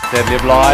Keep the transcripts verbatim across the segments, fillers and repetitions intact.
เสร็จเรียบร้อย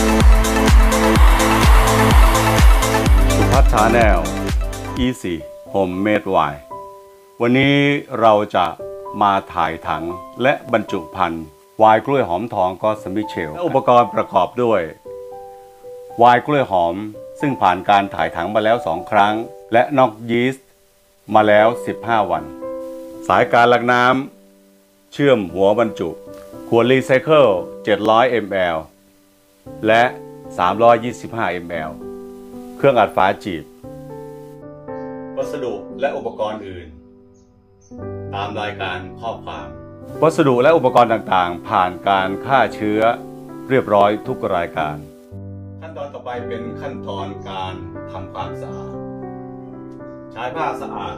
สุภัทร Channel Easy Homemade Wine วันนี้เราจะมาถ่ายถังและบรรจุภัณฑ์ไวน์กล้วยหอมทองก็สมิเชลอุปกรณ์ประกอบด้วยไวน์กล้วยหอมซึ่งผ่านการถ่ายถังมาแล้วสองครั้งและน็อกยีสต์มาแล้วสิบห้าวันสายการลักน้ำเชื่อมหัวบรรจุขวดรีไซเคิลเจ็ดร้อยมิลลิลิตร และสามร้อยยี่สิบห้ามิลลิลิตร เครื่องอัดฝาจีบวัสดุและอุปกรณ์อื่นตามรายการข้อความวัสดุและอุปกรณ์ต่างๆผ่านการฆ่าเชื้อเรียบร้อยทุกรายการขั้นตอนต่อไปเป็นขั้นตอนการทำความสะอาดใช้ผ้าสะอาด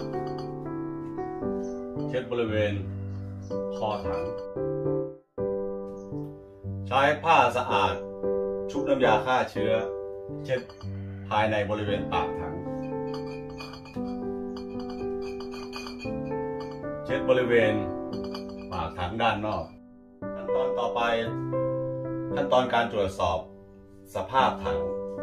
เช็ดบริเวณคอถังใช้ผ้าสะอาดชุบน้ำยาฆ่าเชื้อเช็ดภายในบริเวณปากถังเช็ดบริเวณปากถังด้านนอกขั้นตอนต่อไปขั้นตอนการตรวจสอบสภาพถัง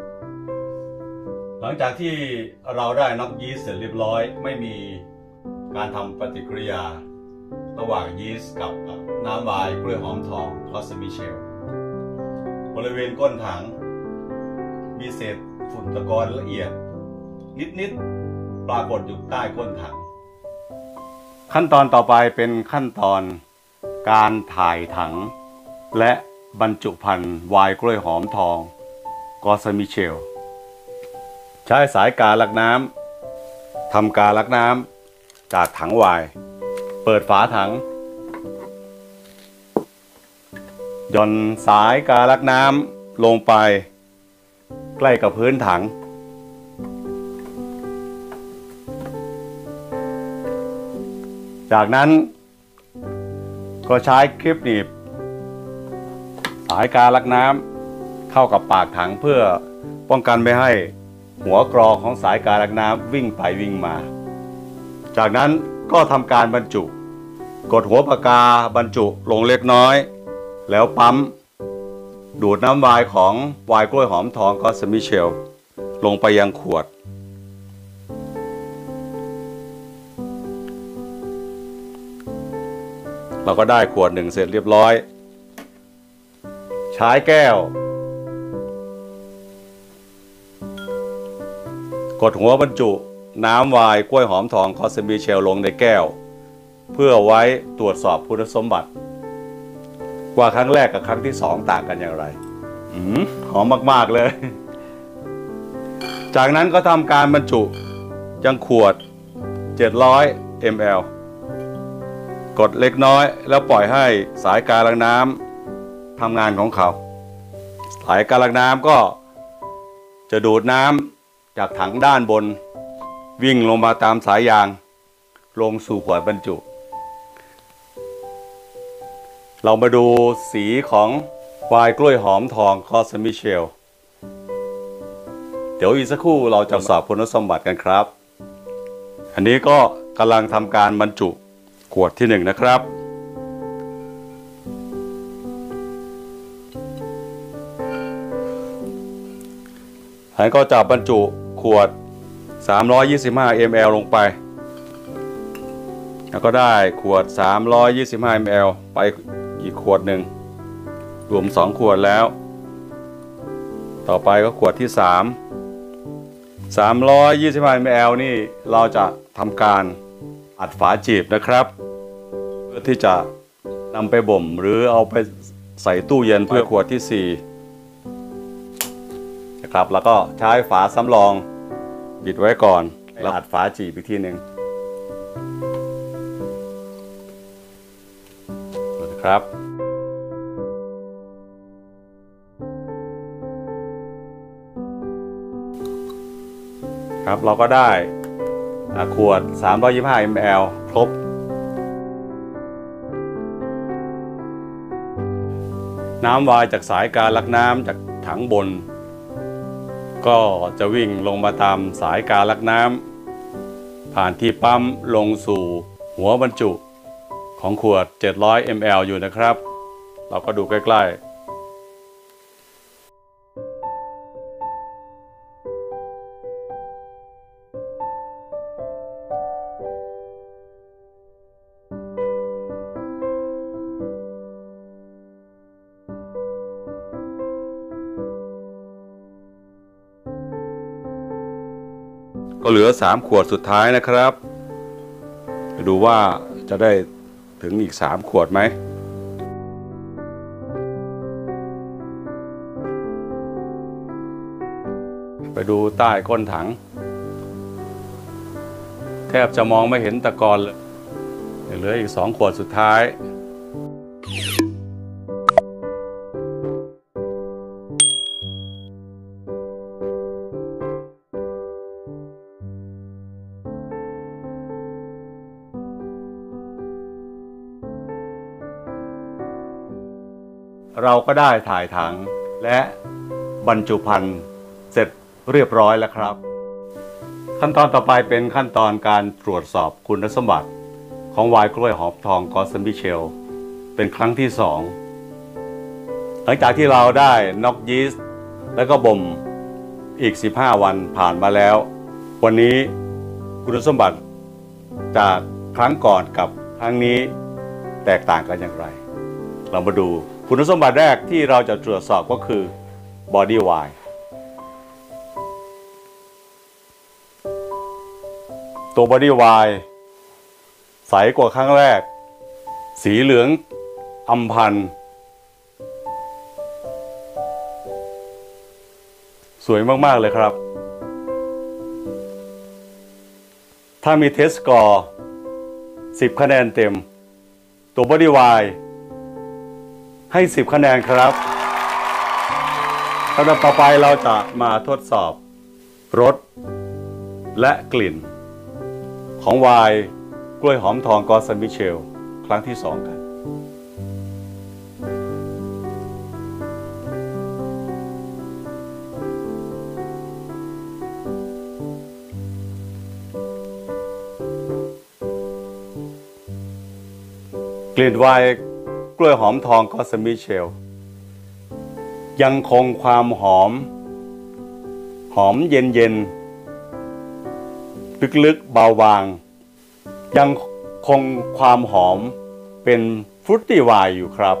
หลังจากที่เราได้น็อกยีสต์เสร็จเรียบร้อยไม่มีการทำปฏิกิริยาระหว่างยีสต์กับน้ำไวน์กล้วยหอมทองคอสมิเชลบริเวณก้นถังมีเศษฝุ่นตะกอนละเอียดนิดๆปรากฏอยู่ใต้ก้นถังขั้นตอนต่อไปเป็นขั้นตอนการถ่ายถังและบรรจุภัณฑ์ไวน์กล้วยหอมทองกอสมิเชลใช้สายการลักน้ำทำการลักน้ำจากถังไวน์เปิดฝาถังหย่อนสายการลักน้ำลงไปใกล้กับพื้นถังจากนั้นก็ใช้คลิปหนีบสายการลักน้ำเข้ากับปากถังเพื่อป้องกันไม่ให้หัวกรองของสายการลักน้ำวิ่งไปวิ่งมาจากนั้นก็ทำการบรรจุกดหัวปากกาบรรจุลงเล็กน้อยแล้วปั๊มดูดน้ำไวน์ของไวน์กล้วยหอมทองกอสมิเชลลงไปยังขวดเราก็ได้ขวดหนึ่งเสร็จเรียบร้อยใช้แก้วกดหัวบรรจุน้ำไวน์กล้วยหอมทองคอสมิเชลลงในแก้วเพื่อไว้ตรวจสอบคุณสมบัติว่าครั้งแรกกับครั้งที่สองต่างกันอย่างไรอืมหอมมากๆเลยจากนั้นก็ทำการบรรจุยังขวดเจ็ดร้อยมิลลิลิตร กดเล็กน้อยแล้วปล่อยให้สายการลักน้ำทำงานของเขาสายการลักน้ำก็จะดูดน้ำจากถังด้านบนวิ่งลงมาตามสายยางลงสู่ขวดบรรจุเรามาดูสีของไวน์กล้วยหอมทองคอสมิเชลเดี๋ยวอีกสักครู่เราจะสอบคุณสมบัติกันครับอันนี้ก็กำลังทำการบรรจุขวดที่หนึ่งนะครับอันก็จะบรรจุขวดสามร้อยยี่สิบห้ามิลลิลิตร ลงไปแล้วก็ได้ขวดสามร้อยยี่สิบห้ามิลลิลิตร ไปอีกขวดหนึ่งรวมสองขวดแล้วต่อไปก็ขวดที่สามสามร้อยยี่สิบห้ามิลลิลิตร นี่เราจะทำการอัดฝาจีบนะครับเพื่อที่จะนำไปบ่มหรือเอาไปใส่ตู้เย็นเพื่อขวดที่สี่นะครับแล้วก็ใช้ฝาสำรองปิดไว้ก่อนแล้วอัดฝาจีบอีกทีหนึ่งนะครับครับเราก็ได้ขวดสามร้อยยี่สิบห้ามิลลิลิตร ครบน้ำไวน์จากสายการลักน้ำจากถังบนก็จะวิ่งลงมาตามสายการลักน้ำผ่านที่ปั๊มลงสู่หัวบรรจุของขวดเจ็ดร้อยมิลลิลิตร อยู่นะครับเราก็ดูใกล้ๆก็เหลือสามขวดสุดท้ายนะครับไปดูว่าจะได้ถึงอีกสามขวดไหมไปดูใต้ก้นถังแทบจะมองไม่เห็นตะกอนเลยเหลืออีกสองขวดสุดท้ายเราก็ได้ถ่ายถังและบรรจุภัณฑ์เสร็จเรียบร้อยแล้วครับขั้นตอนต่อไปเป็นขั้นตอนการตรวจสอบคุณสมบัติของไวน์กล้วยหอมทองกอสมิเชลเป็นครั้งที่สองหลังจากที่เราได้น็อกยีสต์และก็บ่มอีกสิบห้าวันผ่านมาแล้ววันนี้คุณสมบัติจากครั้งก่อนกับครั้งนี้แตกต่างกันอย่างไรเรามาดูคุณสมบัติแรกที่เราจะตรวจสอบก็คือ Body Wine ตัว Body Wine ใสกว่าครั้งแรกสีเหลืองอำพันสวยมากๆเลยครับถ้ามีเทสสกอร์สิบคะแนนเต็มตัว Body Wineให้สิบคะแนนครับลำดับต่อไปเราจะมาทดสอบรสและกลิ่นของไวน์กล้วยหอมทองกอสมิเชลครั้งที่สองกันกลิ่นไวน์กล้วยหอมทองกอสมิเชลยังคงความหอมหอมเย็นเย็นลึกๆเบาบางยังคงความหอมเป็นฟรุตตี้ไวน์อยู่ครับ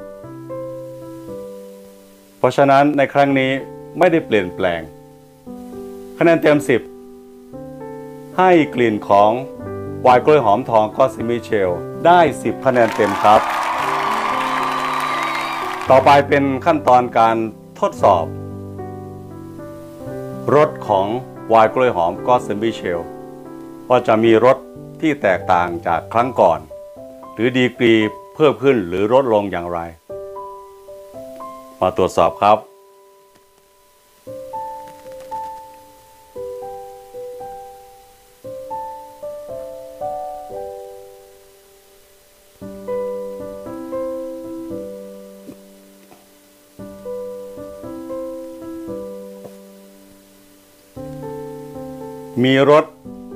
เพราะฉะนั้นในครั้งนี้ไม่ได้เปลี่ยนแปลงคะแนนเต็มสิบให้กลิ่นของไวน์กล้วยหอมทองกอสมิเชลได้สิบคะแนนเต็มครับต่อไปเป็นขั้นตอนการทดสอบรสของไวน์กล้วยหอมกอสมิเชลว่าจะมีรสที่แตกต่างจากครั้งก่อนหรือดีกรีเพิ่มขึ้นหรือลดลงอย่างไรมาตรวจสอบครับมีรส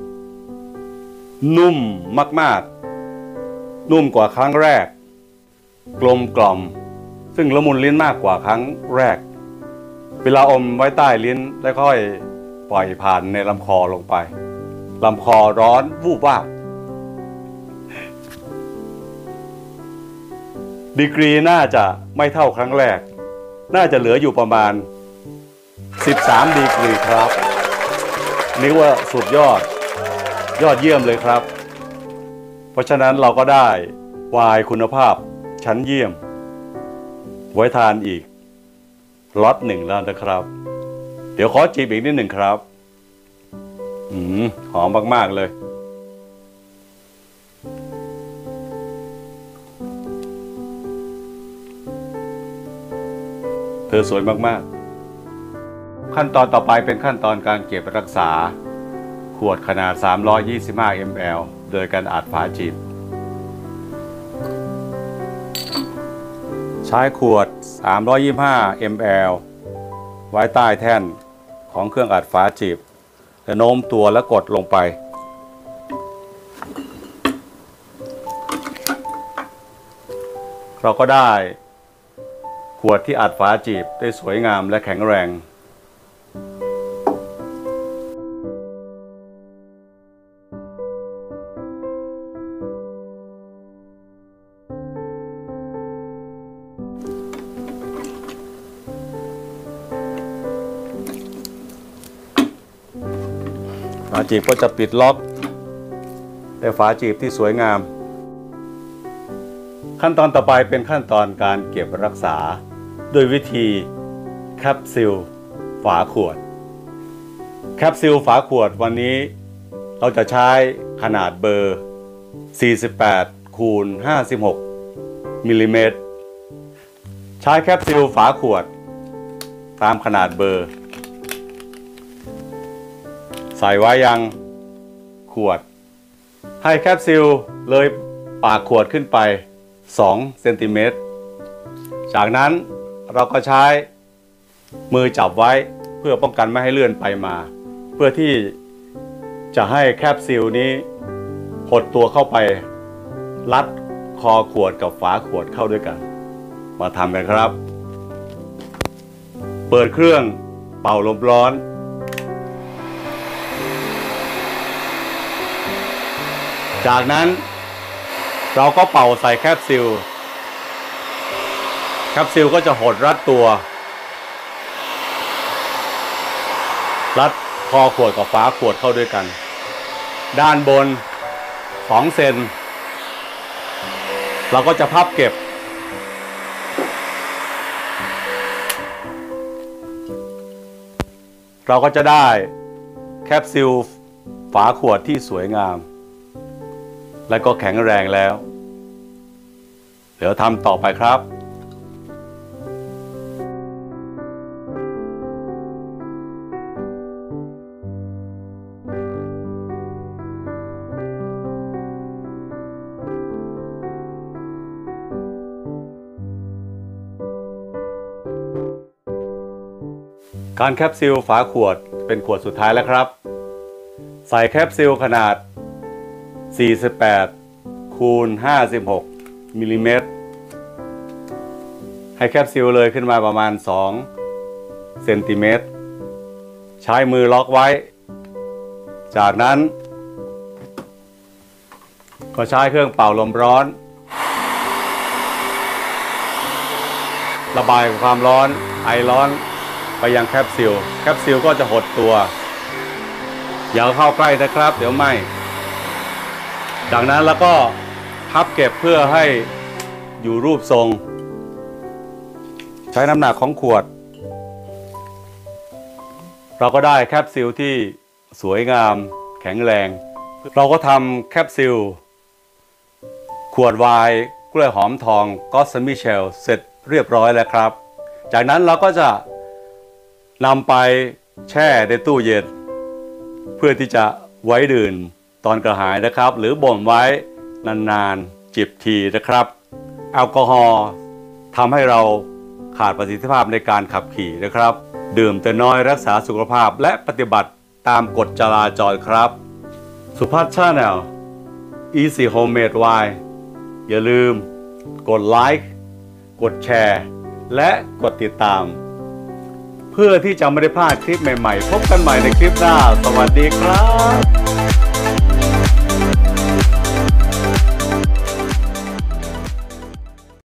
นุ่มมากๆนุ่มกว่าครั้งแรกกลมกล่อมซึ่งละมุนลิ้นมากกว่าครั้งแรกเวลาอมไว้ใต้ลิ้นแล้วค่อยปล่อยผ่านในลำคอลงไปลำคอร้อนวูบวาบดีกรีน่าจะไม่เท่าครั้งแรกน่าจะเหลืออยู่ประมาณสิบสามดีกรีครับนี่ว่าสุดยอดยอดเยี่ยมเลยครับเพราะฉะนั้นเราก็ได้ไวน์คุณภาพชั้นเยี่ยมไว้ทานอีกล็อตหนึ่งแล้วนะครับเดี๋ยวขอจีบอีกนิดหนึ่งครับอืมหอมมากๆเลยเธอสวยมากๆขั้นตอนต่อไปเป็นขั้นตอนการเก็บรักษาขวดขนาดสามร้อยยี่สิบห้ามิลลิลิตร โดยการอัดฝาจีบใช้ขวดสามร้อยยี่สิบห้ามิลลิลิตร ไว้ใต้แท่นของเครื่องอัดฝาจีบและโน้มตัวและกดลงไปเราก็ได้ขวดที่อัดฝาจีบได้สวยงามและแข็งแรงฝาจีบก็จะปิดล็อกแต่ฝาจีบที่สวยงามขั้นตอนต่อไปเป็นขั้นตอนการเก็บรักษาโดยวิธีแคปซูลฝาขวดแคปซูลฝาขวดวันนี้เราจะใช้ขนาดเบอร์สี่สิบแปดคูณห้าสิบหกมิลลิเมตรใช้แคปซูลฝาขวดตามขนาดเบอร์ใส่ไว้ยังขวดให้แคปซูลเลยปากขวดขึ้นไปสองเซนติเมตรจากนั้นเราก็ใช้มือจับไว้เพื่อป้องกันไม่ให้เลื่อนไปมาเพื่อที่จะให้แคปซูลนี้หดตัวเข้าไปรัดคอขวดกับฝาขวดเข้าด้วยกันมาทำกันครับเปิดเครื่องเป่าลมร้อนจากนั้นเราก็เป่าใส่แคปซูลแคปซูลก็จะหดรัดตัวรัดคอขวดกับฝาขวดเข้าด้วยกันด้านบนสองเซนเราก็จะพับเก็บเราก็จะได้แคปซูลฝาขวดที่สวยงามและก็แข็งแรงแล้วเดี๋ยวทำต่อไปครับการแคปซูลฝาขวดเป็นขวดสุดท้ายแล้วครับใส่แคปซูลขนาดสี่สิบแปดคูณห้าสิบหกมิลลิเมตรให้แคปซูลเลยขึ้นมาประมาณสองเซนติเมตรใช้มือล็อกไว้จากนั้นก็ใช้เครื่องเป่าลมร้อนระบายความร้อนไอร้อนไปยังแคปซูลแคปซูลก็จะหดตัวอย่าเข้าใกล้นะครับเดี๋ยวไหม้จากนั้นแล้วก็พับเก็บเพื่อให้อยู่รูปทรงใช้น้ำหนักของขวดเราก็ได้แคปซูลที่สวยงามแข็งแรงเราก็ทำแคปซูลขวดไวน์กล้วยหอมทองก็อตมิเชลเสร็จเรียบร้อยแล้วครับจากนั้นเราก็จะนำไปแช่ในตู้เย็นเพื่อที่จะไว้ดื่มตอนกระหายนะครับหรือบ่มไว้นานๆจิบทีนะครับแอลกอฮอล์ทำให้เราขาดประสิทธิภาพในการขับขี่นะครับดื่มแต่น้อยรักษาสุขภาพและปฏิบัติตามกฎจราจรครับสุภัทร Channel Easy Homemade Wine อย่าลืมกดไลค์กดแชร์และกดติดตามเพื่อที่จะไม่ได้พลาดคลิปใหม่ๆพบกันใหม่ในคลิปหน้าสวัสดีครับ